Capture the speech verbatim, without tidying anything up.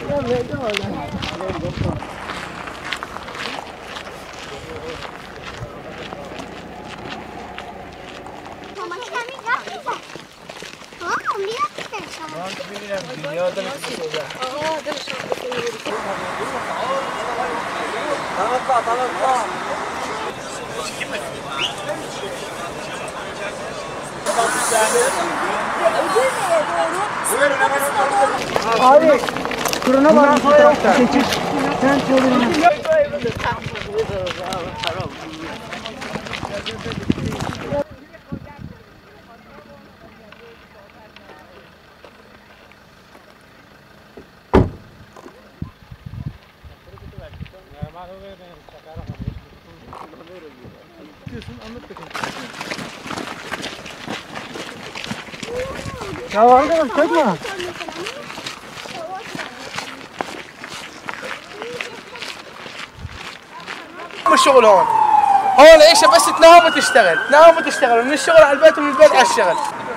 Abi, kuruna var mı tarafta? Seçil. Sen çözülün. Ya arkadaş çekme. الشغل هون هون ايش بس تنام وتشتغل تنام وتشتغل من الشغل على البيت ومن البيت على الشغل